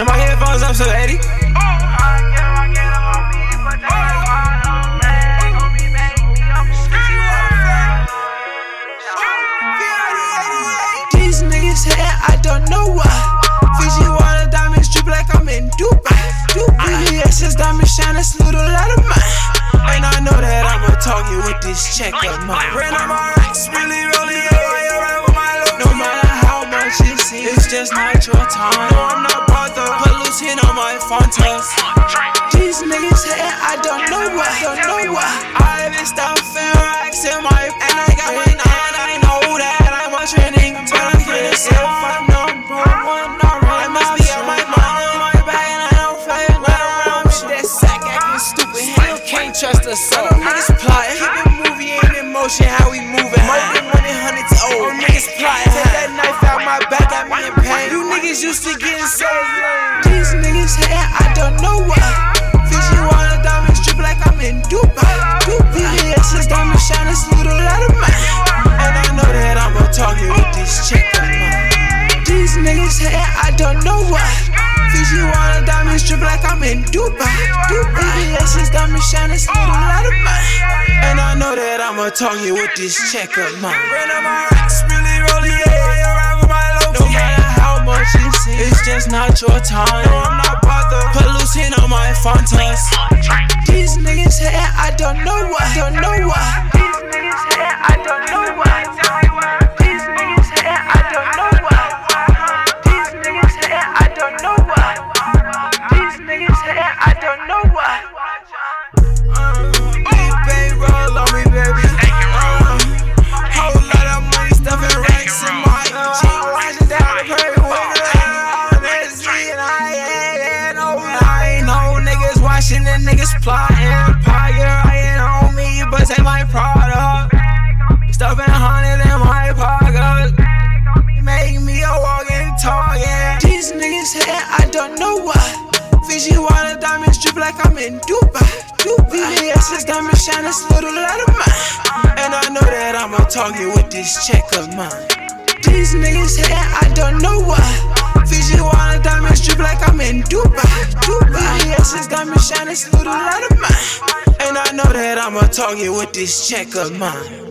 Turn my headphones up so 80. These niggas here, I don't know why. Fiji water diamonds drip like I'm in Dubai. VVS's diamond shine, that's a little out of mine. And I know that I'ma target with this check of mine. Ran on my racks, really rolling up. No matter how much it seems, it's just not your time. No, I'm not bothered. Put loose hit on my Fontas. These niggas here, I don't know why. I haven't stopped feeling racks in my and I got my 9. I know that I'm a trending, but I'm getting so I'm number 1 already. I must be on my mind, on my back, and I don't feel around. That sack acting stupid, hell can't trust us so. Niggas plotting, keep it moving, ain't in motion, how we moving. More than 100 old niggas plotting. Take that knife out my back, got me in pain. You niggas used to getting so lame. These niggas here, I don't know why. Fiji water diamonds drip like I'm in Dubai. VVS's diamond shine, it's a little out of mine. And I know that I'ma target with this check of mine. These niggas here, I don't know why. Fiji water diamonds drip like I'm in Dubai. VVS's diamond shine, it's a little out of mine. And I know that I'ma target with this check of mine. Ran on my racks, really rolling up. No matter how much it seems, it's just not your time. No, I'm not bothered. Put loose hit on my Fontas. These niggas here, I don't know why. These niggas here, I don't know why. These niggas here, I don't know why. These niggas here, I don't know why. These niggas here, I don't know why. Big baby, roll on me, baby. Whole lot of money, stuffing racks in my cheek. Watching down the prairie, wiggle around. That's me, and I ain't no niggas watching the niggas plotting. Empire, I ain't on me, but take my product. Stuffing hundreds in my pocket. Make me a walking target. These niggas here, I don't know why. Fiji water diamonds drip like I'm in Dubai. VVS's diamond shine, it's a little out of mine. And I know that I'ma target with this check of mine. These niggas here, I don't know why. Fiji water diamonds drip like I'm in Dubai. VVS's diamond shine, it's a little out of mine. And I know that I'ma target with this check of mine.